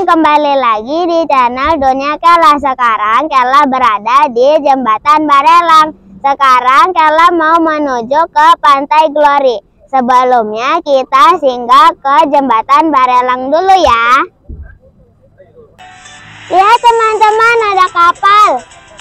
kembali lagi di channel Dunia Kela. Sekarang Kela berada di Jembatan Barelang. Sekarang Kela mau menuju ke Pantai Glory. Sebelumnya kita singgah ke Jembatan Barelang dulu ya. Lihat teman-teman, ada kapal.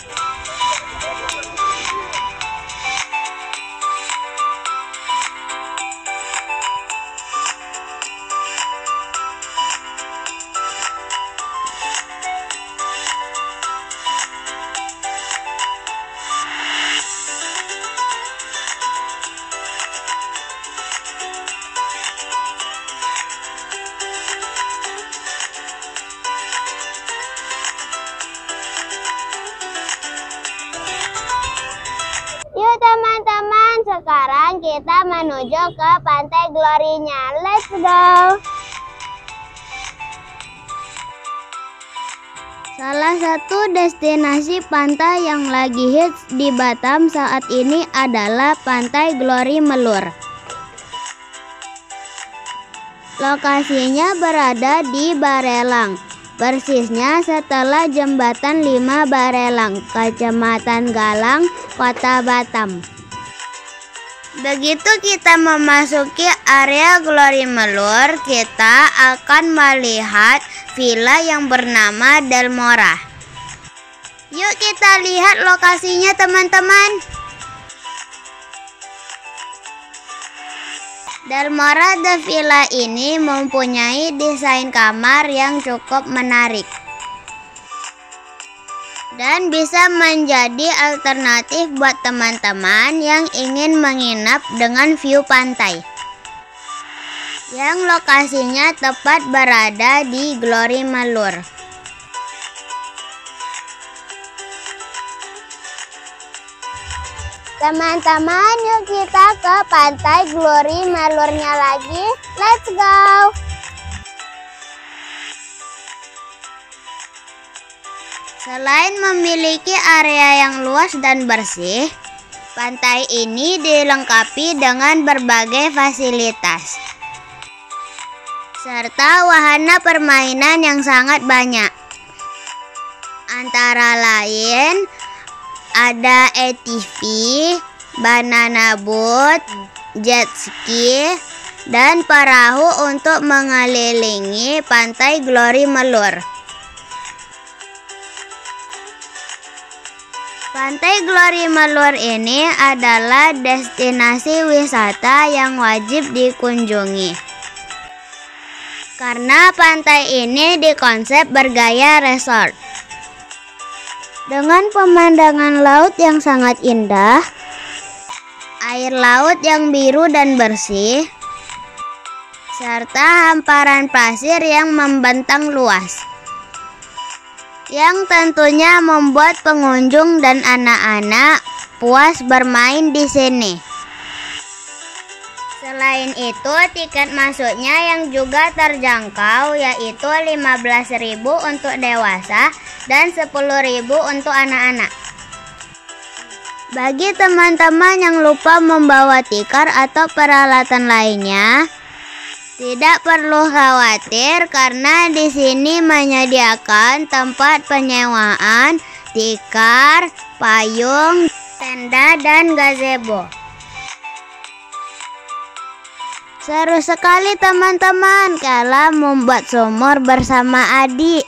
Yuk teman-teman, sekarang kita menuju ke Pantai Glory-nya. Let's go! Salah satu destinasi pantai yang lagi hits di Batam saat ini adalah Pantai Glory Melur. Lokasinya berada di Barelang, persisnya setelah Jembatan 5 Barelang, Kecamatan Galang, Kota Batam. Begitu kita memasuki area Glory Melur, kita akan melihat villa yang bernama Delmora. Yuk kita lihat lokasinya teman-teman. Delmora The Villa ini mempunyai desain kamar yang cukup menarik dan bisa menjadi alternatif buat teman-teman yang ingin menginap dengan view pantai, yang lokasinya tepat berada di Glory Melur. Teman-teman, yuk kita ke Pantai Glory Melurnya lagi. Let's go! Selain memiliki area yang luas dan bersih, pantai ini dilengkapi dengan berbagai fasilitas serta wahana permainan yang sangat banyak. Antara lain ada ATV, banana boat, jet ski, dan perahu untuk mengelilingi Pantai Glory Melur. Pantai Glory Melur ini adalah destinasi wisata yang wajib dikunjungi karena pantai ini dikonsep bergaya resort dengan pemandangan laut yang sangat indah, air laut yang biru dan bersih, serta hamparan pasir yang membentang luas, yang tentunya membuat pengunjung dan anak-anak puas bermain di sini. Selain itu, tiket masuknya yang juga terjangkau, yaitu 15.000 untuk dewasa dan 10.000 untuk anak-anak. Bagi teman-teman yang lupa membawa tikar atau peralatan lainnya, tidak perlu khawatir karena di sini menyediakan tempat penyewaan, tikar, payung, tenda, dan gazebo. Seru sekali teman-teman, Kela membuat sumur bersama adik.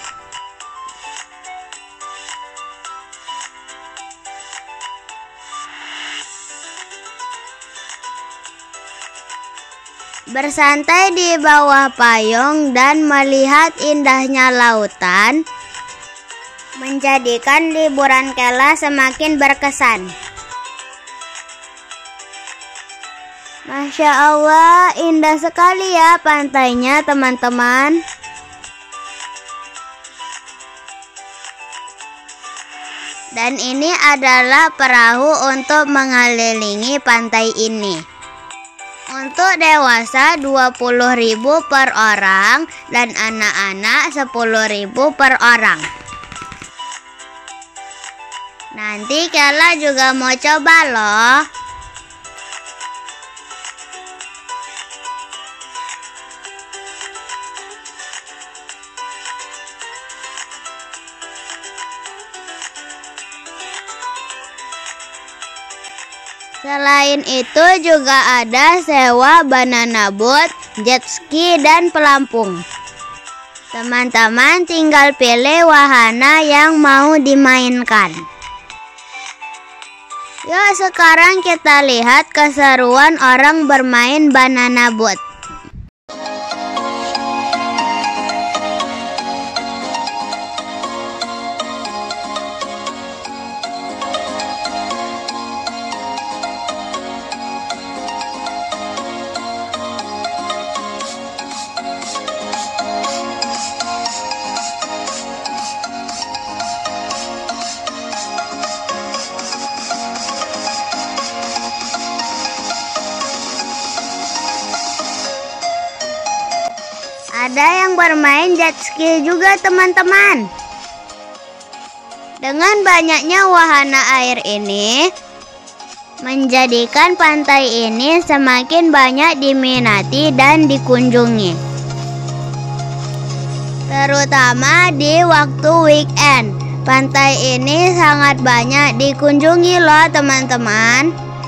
Bersantai di bawah payung dan melihat indahnya lautan menjadikan liburan Kela semakin berkesan. Masya Allah, indah sekali ya pantainya teman-teman. Dan ini adalah perahu untuk mengelilingi pantai ini. Untuk dewasa 20.000 per orang dan anak-anak 10.000 per orang. Nanti Kela juga mau coba loh. Selain itu juga ada sewa banana boat, jet ski, dan pelampung. Teman-teman tinggal pilih wahana yang mau dimainkan. Yuk sekarang kita lihat keseruan orang bermain banana boat. Ada yang bermain jet ski juga teman-teman. Dengan banyaknya wahana air ini, menjadikan pantai ini semakin banyak diminati dan dikunjungi. Terutama di waktu weekend, pantai ini sangat banyak dikunjungi loh teman-teman.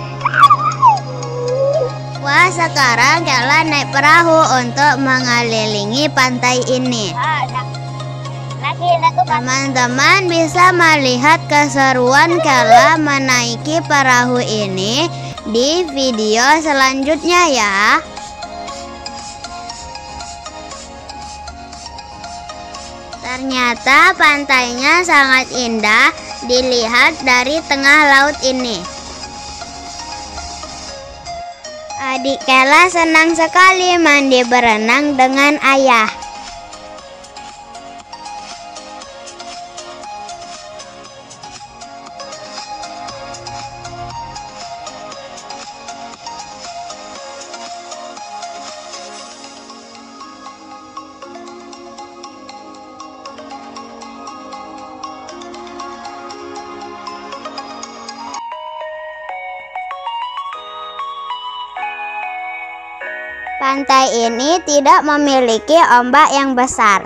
Wah, sekarang Kela naik perahu untuk mengelilingi pantai ini. Teman-teman bisa melihat keseruan Kela menaiki perahu ini di video selanjutnya ya. Ternyata pantainya sangat indah dilihat dari tengah laut ini. Adik Kela senang sekali mandi berenang dengan ayah. Pantai ini tidak memiliki ombak yang besar.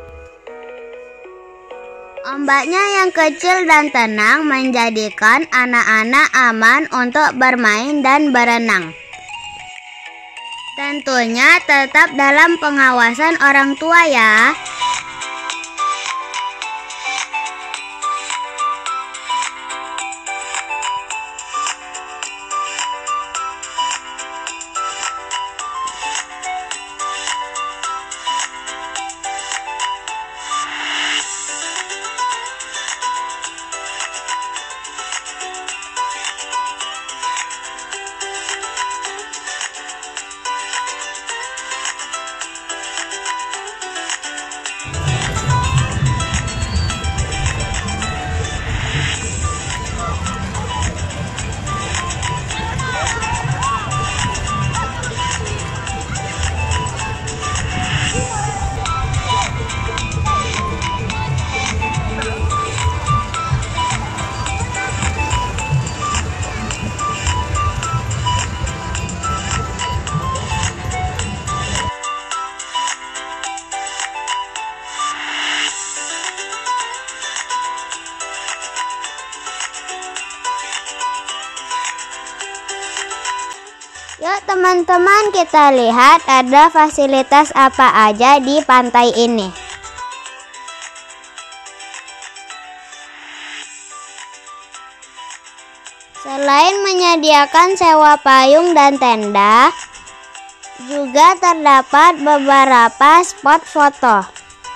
Ombaknya yang kecil dan tenang menjadikan anak-anak aman untuk bermain dan berenang. Tentunya tetap dalam pengawasan orang tua ya. Yuk teman-teman, kita lihat ada fasilitas apa aja di pantai ini. Selain menyediakan sewa payung dan tenda, juga terdapat beberapa spot foto.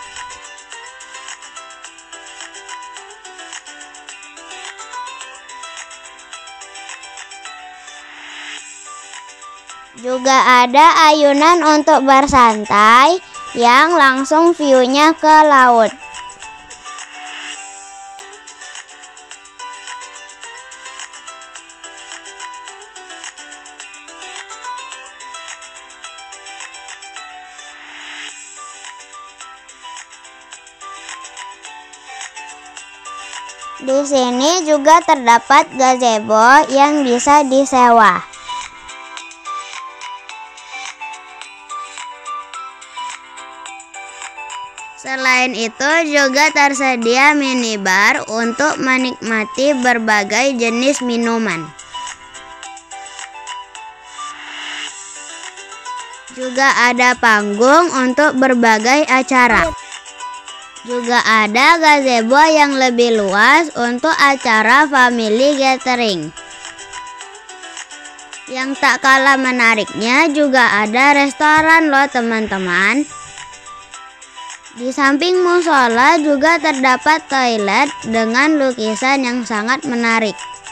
Juga ada ayunan untuk bersantai yang langsung view-nya ke laut. Di sini juga terdapat gazebo yang bisa disewa. Selain itu juga tersedia minibar untuk menikmati berbagai jenis minuman. Juga ada panggung untuk berbagai acara. Juga ada gazebo yang lebih luas untuk acara family gathering. Yang tak kalah menariknya juga ada restoran loh teman-teman. Di samping musola juga terdapat toilet dengan lukisan yang sangat menarik.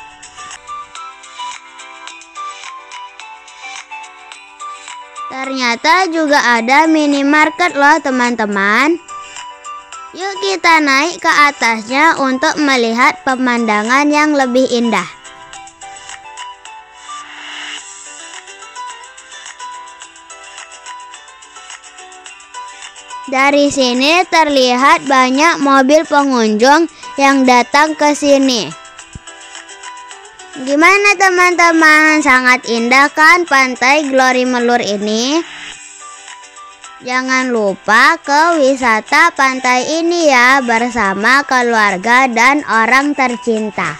Ternyata juga ada minimarket loh teman-teman. Yuk kita naik ke atasnya untuk melihat pemandangan yang lebih indah. Dari sini terlihat banyak mobil pengunjung yang datang ke sini. Gimana teman-teman? Sangat indah kan Pantai Glory Melur ini? Jangan lupa ke wisata pantai ini ya bersama keluarga dan orang tercinta.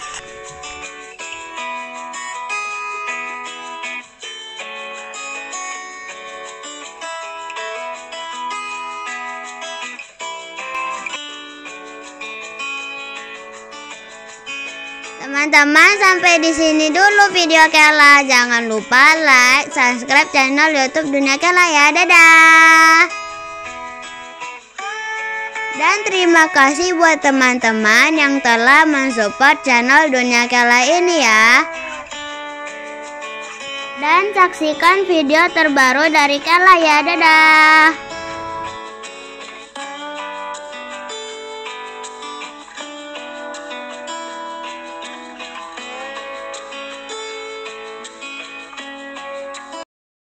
Teman-teman, sampai di sini dulu video Kela. Jangan lupa like, subscribe channel YouTube Dunia Kela ya. Dadah. Dan terima kasih buat teman-teman yang telah mensupport channel Dunia Kela ini ya. Dan saksikan video terbaru dari Kela ya. Dadah.